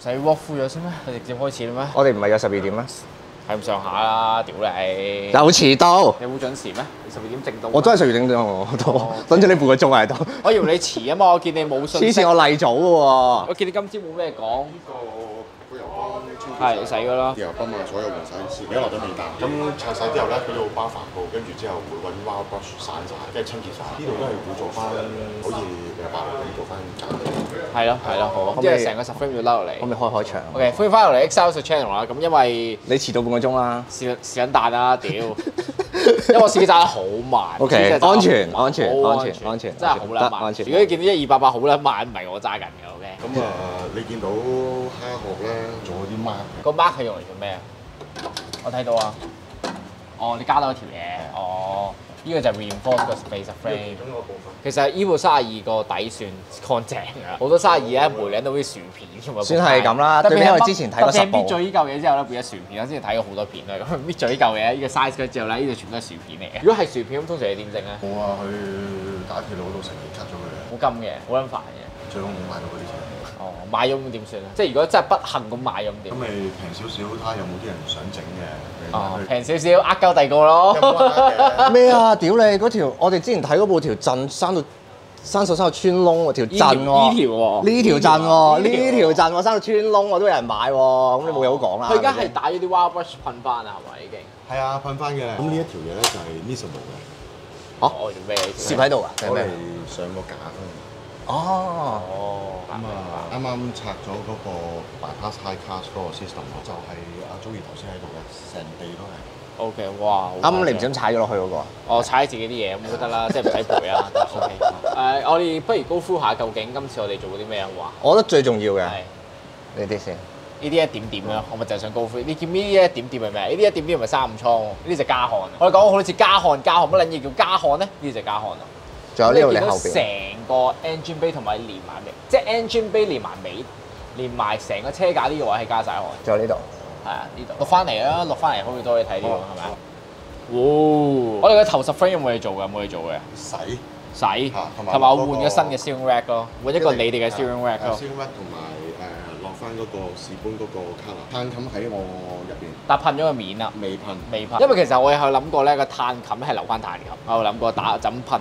使 walk through 咗先咩？你直接開始啦咩？ 我哋唔係有12點咩？ 係咁上下啦，屌你！ 有遲到， 你好準時咩？你12點正到？ 我真係12點鐘我都等咗你半個鐘喺度。 我以為你遲啊嘛，我見你冇信息。 黐線，我嚟早嘅喎。 我見你今朝冇咩講。 個油缸係洗㗎啦。 油泵啊，所有換晒線，而家落咗尾彈。咁拆晒之後咧，佢要包帆布，跟住之後會揾 wire brush 散晒，跟住清潔晒。呢度都係會做翻，好似8號咁做翻間。 係咯係咯，好。即係成個10 frame 要拉落嚟。 可唔可以開場 OK，歡迎翻落嚟 Excel Channel 啦。咁因為你遲到半個鐘啦。 時緊彈啦，屌！因為我司機揸得好慢。 OK，安全， 真係好撚慢。 安全。 如果你見到128好撚慢，唔係我揸緊嘅 OK。 咁你見到蝦殼咧，做嗰啲 mark。 個 mark 係用嚟做咩啊？我睇到啊。哦，你加多一條嘢。哦，呢個就係 reinforce 個 space frame。其實呢部32個底算乾淨㗎，好多32咧梅領到啲薯片㗎嘛。 算係咁啦，對比我之前睇過10部。 搣咗呢嚿嘢之後咧，變咗薯片。我之前睇過好多片啦，咁搣咗呢嚿嘢，呢個 size 之後咧，呢度全部都係薯片嚟嘅。如果係薯片咁，通常你點整咧？ 冇啊，去打鐵佬度成年 cut 咗佢。 好金嘅，好撚煩嘅。 最好冇買到嗰啲錢。 哦，買咗咁點算啊？即係如果真係不幸咁買咗咁點？ 咁咪平少少，睇下有冇啲人想整嘅。 哦，平少少，呃鳩第二個咯。 咩啊？屌你嗰條，我哋之前睇嗰部條震生手生到穿窿喎，條震喎。 呢條喎。 呢條震喎，呢條震喎，生到穿窿我都有人買喎，咁你冇嘢好講啦。 佢而家係打咗啲 wire brush 噴翻啊，係咪已經？ 係啊，噴翻嘅。咁呢一條嘢咧就係 Missable 嘅。 哦，做咩？ 攝喺度啊？定係攞嚟咩？ 上個架㗎。 哦。 咁啊，啱啱拆咗嗰個 bypass high class 嗰個 system 就係阿 Joey 頭先喺度嘅，成地都係。 O K， 哇！ 啱你唔小心踩咗落去嗰個啊？ 我踩自己啲嘢咁都得啦，即係唔使賠啊。O K，我哋不如高呼下究竟今次我哋做過啲咩啊？哇！ 我覺得最重要嘅係呢啲先。 呢啲一點點啦，我咪就係想高呼。你見呢啲一點點係咩？呢啲一點點唔係35倉喎，呢啲就加焊。我哋講好多次加焊，乜撚嘢叫加焊咧？呢啲就加焊啊。 仲有呢度你見到後邊。 成個 engine bay 同埋連埋尾，即係 engine bay 連埋尾，連埋成個車架呢個位係加晒焊。 仲有呢度。 係啊，呢度錄翻嚟啦，錄翻嚟好多嘢睇呢個係咪啊？我哋嘅頭10 frame 有冇嘢做㗎？冇嘢做嘅。洗，同埋我換咗新嘅 steering rack 咯，換一個你哋嘅 steering rack 咯。 steering rack 同埋落翻嗰個試搬嗰個 colour。碳冚喺我入邊。 但噴咗個面啦。 未噴。 因為其實我有諗過咧，個碳冚係留翻碳冚，我有諗過就咁噴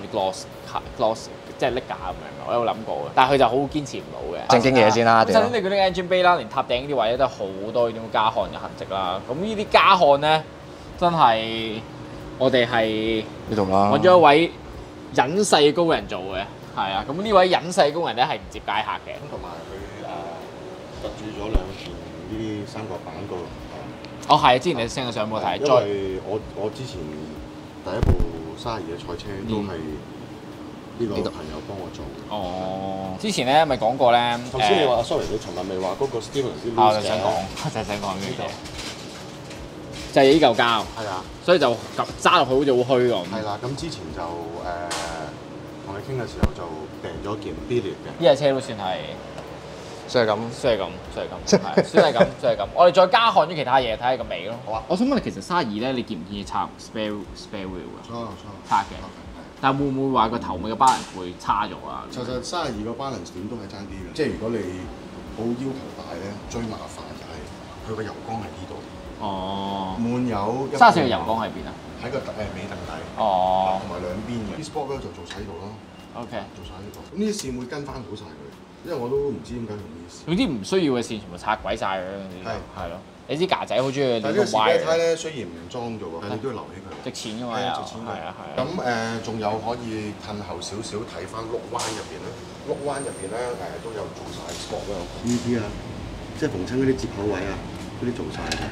gloss 即係瀝架咁樣，我有諗過嘅。但係佢就好堅持唔到嘅。 正經嘢先啦， 首先你嗰啲 engine bay 啦，連塔頂呢啲位咧都好多呢種加焊嘅痕跡啦。咁呢啲加焊咧，真係我哋係呢度啦。 揾咗一位隱世高人做嘅，係啊。咁呢位隱世高人咧係唔接街客嘅。 同埋佢突住咗2件呢啲三角板個。 哦，係，之前你 send 咗相俾我睇。 因為我之前第一部32嘅賽車都係呢個朋友幫我做。 哦，之前咧咪講過咧。 頭先你話，sorry，你尋日咪話嗰個 Steven 啲我就想講，呢啲嘢。就係呢嚿膠。係啊。所以就揸落去好似好虛咁。 係啦，咁之前就同你傾嘅時候就訂咗件 Billet 嘅。 呢架車都算係。 算係咁。 算係咁。我哋再加焊咗其他嘢，睇下個尾咯。好啊。我想問你，其實32咧，你建唔建議插 spare wheel 㗎？插嘅。但係會唔會話個頭尾嘅 balance 會差咗啊？ 其實32個 balance 點都係爭啲嘅，即係如果你好要求大咧，最麻煩就係佢個油缸喺呢度。 哦。 滿油。 34嘅油缸喺邊啊？ 喺個尾凳底。 哦。 同埋兩邊嘅。啲 sport 咧就做晒呢度咯。 OK。 做晒呢度。咁呢啲線會跟翻好晒佢，因為我都唔知點解用呢啲線。 總之唔需要嘅線全部拆鬼晒佢嗰啲。係咯。你知架仔好中意呢個 wire 胎咧，雖然唔裝咗喎，但係你都要留起佢。 值錢㗎嘛， 值錢㗎。 係啊。 咁仲有可以褪後少少睇翻碌彎入邊咧，碌彎入邊咧都有做晒 sport 咯。呢啲啊，即係逢親嗰啲接口位啊，嗰啲做晒嘅。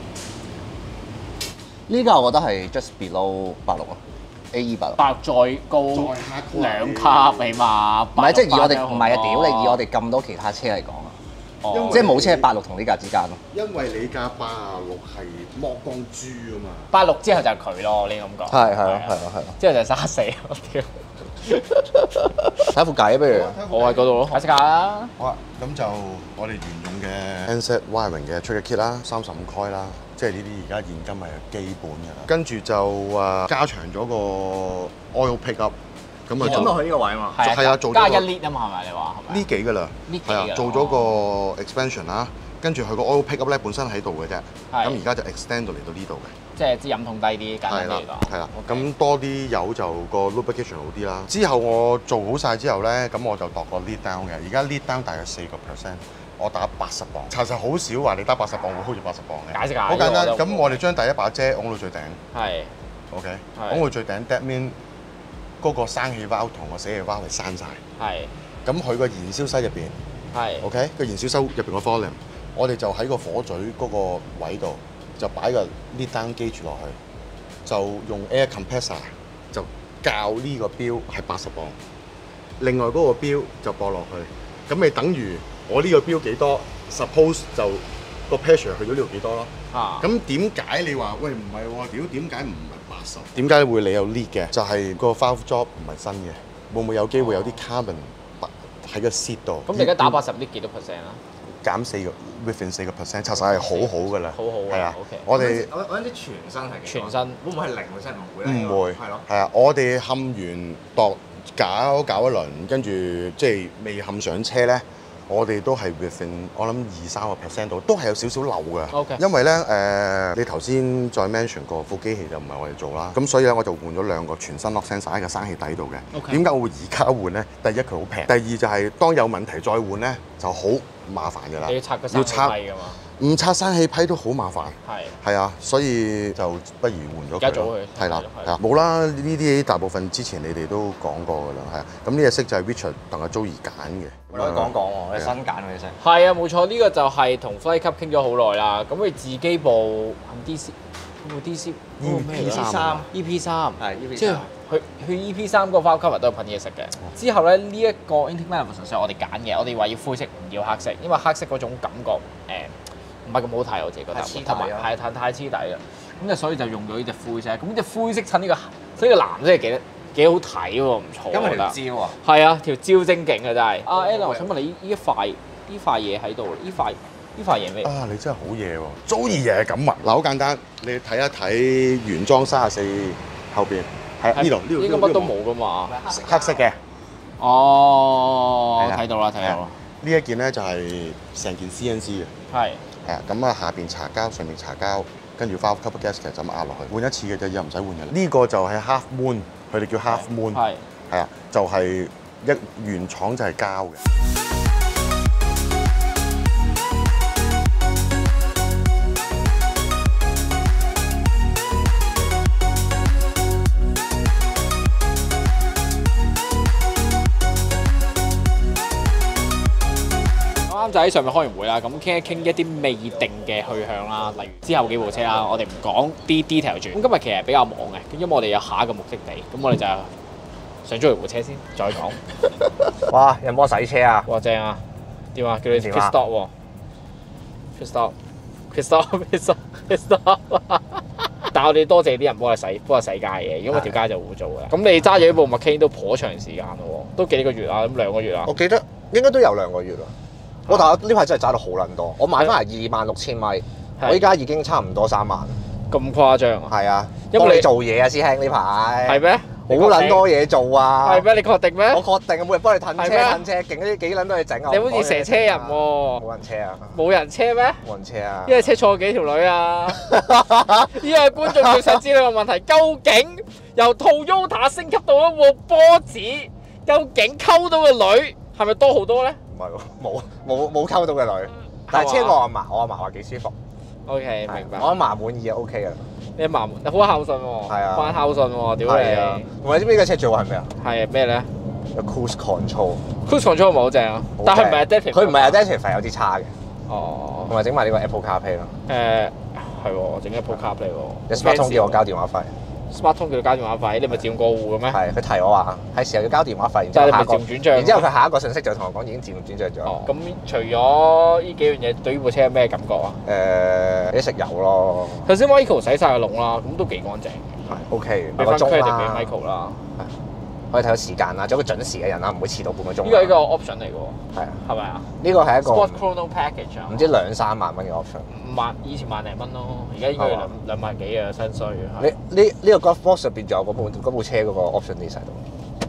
呢個我覺得係 just below 86咯，AE 86。 86再高2級起碼。 唔係，即係以我哋唔係啊！屌你，以我哋咁多其他車嚟講啊！即係冇車係86同呢架之間咯。 因為你架86係剝光豬啊嘛。 86之後就係佢咯，你咁講。 係咯。 之後就係34，我屌。 睇副計不如。 我喺嗰度咯，睇下啦。 好啊，咁就我哋沿用嘅 NZ wiring 嘅 trigger kit 啦，35 coil 啦，即係呢啲而家現今係基本嘅啦。跟住就加長咗個 oil pickup， 咁啊咁落去呢個位啊嘛。 係啊，做加咗 1 lit 啊嘛，係咪你話係咪？ 呢幾㗎啦，係啊，做咗個 expansion 啦，跟住佢個 oil pickup 咧本身喺度嘅啫，咁而家就 extend 到嚟到呢度嘅。 即係支飲筒低啲，簡單啲嚟講。 係啦，咁多啲油就個 lubrication 好啲啦。之後我做好晒之後咧，咁我就度個 lead down 嘅。而家 lead down 大約4%，我打80磅。查實好少話你打80磅會 hold 住80磅嘅。 解釋下。 好簡單，咁我哋將第一把遮擁到最頂。 係。 OK。擁到最頂 ，that mean 嗰個生氣 valve 同個死氣 valve 係閂晒。係。咁佢個燃燒室入邊。係。OK，個燃燒室入邊個 volume，我哋就喺個火嘴嗰個位度。就擺個 lead down gauge 落去，就用 air compressor 就校呢個標係80磅，另外嗰個標就駁落去，咁咪等於我呢個標幾多 ，suppose 就個 pressure 去到呢度幾多咯。咁點解你話喂唔係喎？屌點解唔係80？點解會你有 lead 嘅？就係個 valve job 唔係新嘅，會唔會有機會有啲 carbon 喺個 seat 度？ 咁你而家打80 lead 幾多 percent 啊？ 減within 4%，查實係好好㗎啦。好好係啊，我哋我啲全身係全身會唔會係0%？唔會咧？ 唔會係咯。係啊，我哋冚完度搞一輪，跟住即係未冚上車咧，我哋都係 within 我諗2-3%度，都係有少少漏㗎。 OK。 因為咧你頭先再 mention 過副機器就唔係我哋做啦，咁所以咧我就換咗2個全新 lock sensor 喺個生氣底度嘅。 OK。 點解我會而家換咧？第一佢好平，第二就係當有問題再換咧就好麻煩㗎啦。 要拆個生氣批㗎嘛？ 唔拆生氣批都好麻煩。係啊，所以就不如換咗佢。 而家做佢。 係啦，係啊，冇啦，呢啲大部分之前你哋都講過㗎啦，係啊。咁呢隻色就係 Richard 同阿 Joey 揀嘅。 我哋講喎，你新揀嗰隻色。 係啊，冇錯，呢個就係同 Flight Club 傾咗好耐啦。咁佢自己部 DC， 部 DC EP3 EP3 係 EP3，即係佢 EP3 嗰個 valve cover 都係噴嘢色嘅。之後咧呢一個 intake manifold 純粹我哋揀嘅，我哋話要灰色唔要黑色，因為黑色嗰種感覺唔係咁好睇，我自己覺得，同埋係太黐底啦。咁就所以就用咗呢隻灰色。咁呢隻灰色襯呢個，所以個藍色係幾好睇喎，唔錯。因為條焦啊。係啊，條焦精勁啊真係。阿 Alan，我想問你呢一塊嘢喺度，呢塊嘢咩？ 啊，你真係好嘢喎！Joey嘢係咁啊！嗱，好簡單，你睇一睇原裝34後邊，係呢度。 應該乜都冇噶嘛？ 黑色嘅。 哦，睇到啦，睇到啦。 呢一件咧就係成件 CNC 嘅。係。係啊，咁啊下邊搽膠，上面搽膠，跟住 valve cover gasket 就咁壓落去，換一次嘅啫，又唔使換嘅。呢個就係 half moon，佢哋叫 half moon。係。係啊，就係原廠就係膠嘅。 就喺上面開完會啦，咁傾一傾一啲未定嘅去向啦，例如之後幾部車啦，我哋唔講啲 detail 住。咁今日其實比較忙嘅，因為我哋有下一個目的地，咁我哋就上咗部車先，再講。 哇！有冇幫我洗車啊？ 哇！正啊！點啊？叫你 pit stop 喎 ，pit stop。但係我哋多謝啲人幫我洗街嘅，如果條街就污糟嘅。咁你揸住呢部 McLaren 都頗長時間咯喎，都幾個月啊？咁2個月啊？ 我記得應該都有2個月啦。我但係呢排真係揸到好撚多，我買翻嚟26,000米，我依家已經差唔多3萬。 咁誇張啊？ 係啊，因為你做嘢啊，師兄呢排。係咩？好撚多嘢做啊！ 係咩？你確定咩？ 我確定啊，每日幫你褪車，勁啲幾撚多嘢整啊！ 你好似蛇車人喎。 冇人車啊！冇人車咩？ 冇人車啊！ 因為車錯幾條女啊！依個觀眾最想知道嘅問題，究竟由 Toyota 升級到一部波子，究竟溝到嘅女係咪多好多咧？ 唔係喎，冇溝到嘅女，但係車我阿嫲話幾舒服。 OK，明白。 我阿嫲滿意就 OK 嘅。 你阿嫲好孝順喎。係啊。扮孝順喎，屌你！ 同埋知唔知呢架車最好係咩啊？ 係咩咧？ 有 cruise control。cruise control 唔係好正啊，但係唔係 adaptive。佢唔係 adaptive，係有啲差嘅。 哦。 同埋整埋呢個 Apple CarPlay 咯。 係喎，整 Apple CarPlay 喎。 有 Smart 通叫我交電話費。 Smart 通叫佢交電話費，你咪自動過戶嘅咩？係， 佢提我話係時候要交電話費，然之後自動轉帳。然之後佢下一個信息就同我講已經自動轉帳咗。 咁除咗呢幾樣嘢，對呢部車有咩感覺啊？ 啲食油咯。頭先 Michael 洗晒個籠啦，咁都幾乾淨。 係 OK 嘅。 俾翻 credit 俾 Michael 啦。 可以睇到時間啦，做一個準時嘅人啦，唔會遲到半個鐘。 呢個係一個 option 嚟嘅喎。係啊。係咪啊？呢個係一個 Sport Chrono Package 啊。唔知2-3萬蚊嘅 option。以前1零蚊咯，而家應該2萬幾啊，新衰。 呢個 Golf Box 入邊仲有嗰部車嗰個 option 啲喺度。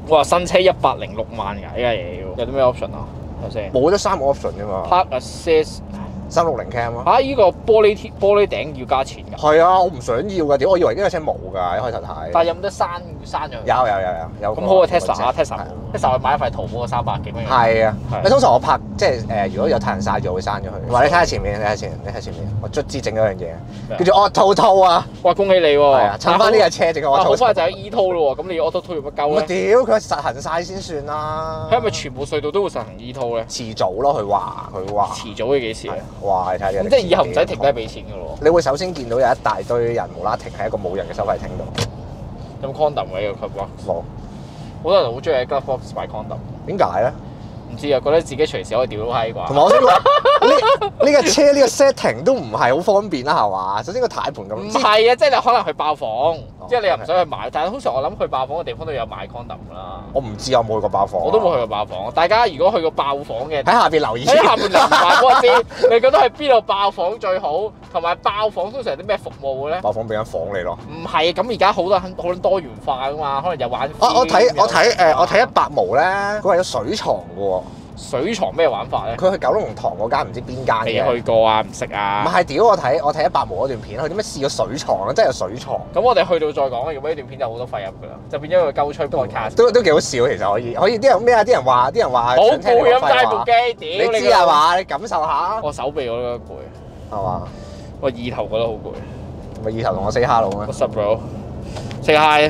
哇！新車106萬㗎，呢家嘢有啲咩 option 啊？睇先。 冇得3個 option 啫嘛。 Park Assist 360 cam 啊！ 嚇！依個玻璃頂要加錢㗎？ 係啊，我唔想要㗎，屌！我以為呢架車冇㗎，一開頭睇。 但係有冇得刪咗？ 有。 咁好過 Tesla 啊 ！Tesla 我買一塊淘寶300幾蚊。 係啊，你通常我拍即係如果有太陽曬咗會刪咗佢。話你睇下前面，你睇前面，我卒之整咗樣嘢，叫做 Auto Tow 啊！ 哇，恭喜你喎！ 係啊，趁翻呢架車整個 Auto Tow。 好快就有 E-Toll 咯喎，咁你 Auto Tow 用乜鳩咧？ 屌，佢實行晒先算啦。 佢係咪全部隧道都會實行 E-Toll 咧？ 遲早咯，佢話。 遲早嘅幾時啊？ 哇！你睇下。 咁即係以後唔使停低俾錢㗎咯喎。 你會首先見到有一大堆人無啦停喺一個冇人嘅收費亭度。 有冇 condom 嘅呢個 glove box？冇。好多人好中意喺 glove box 買 condom。 點解咧？ 唔知啊，覺得自己隨時可以屌到閪啩。 同埋我想講，呢架車呢個 setting 都唔係好方便啦，係嘛？首先個軚盤咁。 唔係啊，即係你可能去爆房，即係你又唔想去買，但係通常我諗去爆房嘅地方都有買 condom 㗎啦。 我唔知有冇去過爆房。 我都冇去過爆房。大家如果去過爆房嘅， 喺下邊留意。 喺下邊留言話俾我知，你覺得喺邊度爆房最好？同埋爆房通常有啲咩服務嘅咧？ 爆房俾間房你咯。 唔係，咁而家好多元化㗎嘛，可能有玩。 我睇100毛咧，佢係有水床㗎喎。 水床咩玩法咧？ 佢去九龍塘嗰間唔知邊間嘅。 未去過啊，唔識啊。 唔係屌，我睇100毛嗰段片，佢點解試過水床啊？真係有水床。 咁我哋去到再講，如果呢段片就好多廢入㗎啦，就變咗個鳩吹 podcast。 都幾好笑，其實可以啲人咩啊？啲人話好攰咁揸部機，屌你知係嘛？你感受下。 我手臂我都覺得攰。 係嘛？ 我二頭覺得好攰。 咪二頭同我 say hello 咩 ？What's up, bro？ Say hi。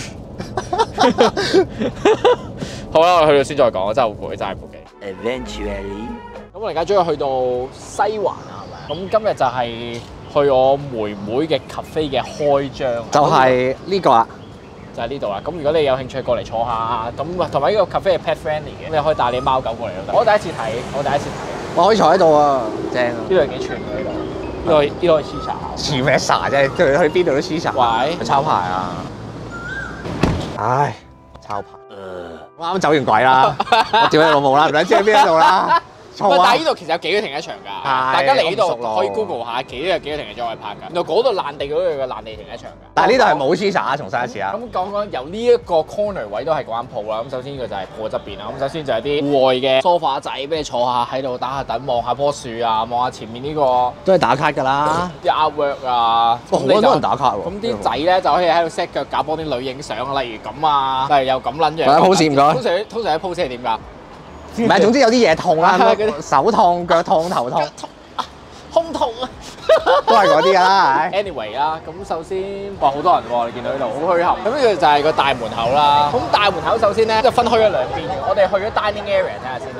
好啦，我哋去到先再講，真係好攰，真係部機。 Eventually， 咁我而家終於去到西環啊，係咪？咁今日就係去我妹妹嘅 cafe 嘅開張， 就係呢個啦， 就係呢度啦。咁如果你有興趣過嚟坐下，咁同埋呢個 cafe 係 pet friendly 嘅，你可以帶你貓狗過嚟都得。我第一次睇， 我可以坐喺度啊，正啊！ 呢度幾全㗎呢度，呢度係黐茶， 黐咩茶啫？去邊度都黐茶。 喂， 去抄牌啊！唉，抄牌。我啱啱走完鬼啦，我屌你老母啦，唔撚知喺邊度啦。 但係呢度其實有幾個停車場㗎，大家嚟呢度可以 Google 下幾個停車場可以泊㗎。然後嗰度爛地嗰度有個爛地停車場㗎。 但係呢度係冇黐茶，重申一次啊！ 咁講由呢一個 corner 位都係嗰間鋪啦。咁首先呢個就係鋪側邊啦。咁首先就係啲戶外嘅 sofa 仔俾你坐下喺度打下躉，望下棵樹啊，望下前面呢個都係打卡㗎啦。 啲 artwork 啊， 好多人打卡喎。 咁啲仔咧就可以喺度 set 腳架幫啲女影相，例如咁啊，例如又咁撚樣。 pose 唔該。 通常啲 pose 係點㗎？ 唔係，總之有啲嘢痛啦，手痛、腳痛、頭痛、 胸痛啊， 都係嗰啲啦。 Anyway 啦，咁首先哇好多人喎，你見到呢度好墟冚。咁呢個就係個大門口啦。咁大門口首先咧就分開咗兩邊嘅。我哋去咗 dining area 睇下先。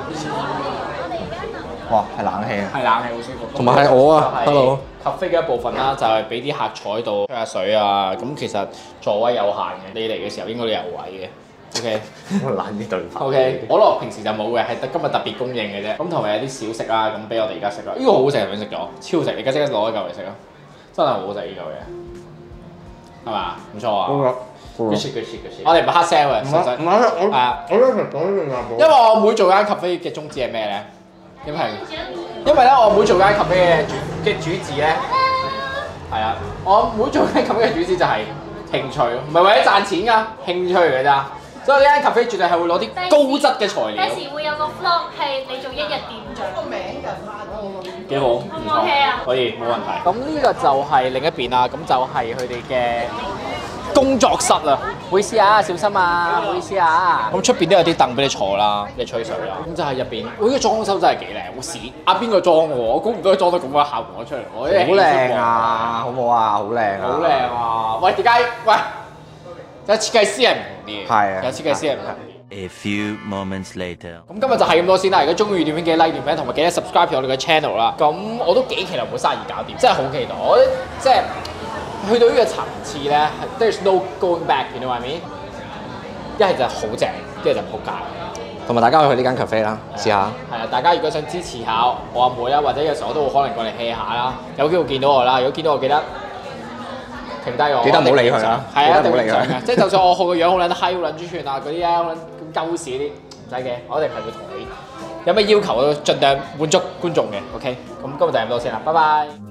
哇，係冷氣。 係冷氣好舒服。 同埋係我啊 ，hello。 cafe 嘅一部分啦，就係俾啲客坐喺度吹下水啊。咁其實座位有限嘅，你嚟嘅時候應該都有位嘅。OK， 懶啲對白。 OK，可樂平時就冇嘅，係今日特別供應嘅啫。咁同埋有啲小食啦，咁俾我哋而家食啦。呢個好好食，係咪食咗？超食！你而家即刻攞一嚿嚟食啊！真係好好食呢嚿嘢，係嘛？唔錯啊！ 好啦， good shit。我哋唔係黑 sell 嘅，實際唔係我係啊。 我都食講呢樣因為我妹做間 cafe 嘅宗旨係咩咧？因為咧，我妹做間 cafe 嘅主旨咧，係啊，我妹做間 cafe 嘅主旨就係興趣，唔係為咗賺錢㗎，興趣嚟㗎咋。所以呢間 cafe 絕對係會攞啲高質嘅材料。 第時會有個 vlog 係你做一日店長。個名就幾好，唔錯。可以冇問題。咁呢個就係另一邊啦，咁就係佢哋嘅工作室啦。唔好意思啊，小心啊，唔好意思啊。咁出邊都有啲凳俾你坐啦，你吹水啦。咁就係入邊，呢個裝修真係幾靚，好屎。邊個裝喎？我估唔到佢裝得咁嘅效果出嚟。好靚啊！好唔好啊？好靚啊！ 好靚啊！喂，點解？喂！有設計師係唔同啲嘅， 係啊， 有設計師係唔同啲。 A few moments later， 咁今日就係咁多先啦。如果中意段片記得 like 段片，同埋記得 subscribe 我哋嘅 channel 啦。咁我都幾期待冇生意搞掂，真係好期待。我覺得即係去到呢個層次咧，there's no going back，you know what I mean？一係就好正，一係就仆街。 同埋大家去呢間 cafe 啦，試下。 係啊，大家如果想支持下我阿妹啦，或者有時候我都會可能過嚟 hea 下啦。有機會見到我啦，如果見到我記得停低我， 記得唔好理佢啦。 係啊，一定唔好理佢。即係就算我學個樣好撚閪、好撚豬串啊嗰啲咧，好撚咁鳩屎啲，唔使嘅，我一定係會同你有咩要求，我都盡量滿足觀眾嘅。OK，咁今日就係咁多先啦，拜拜。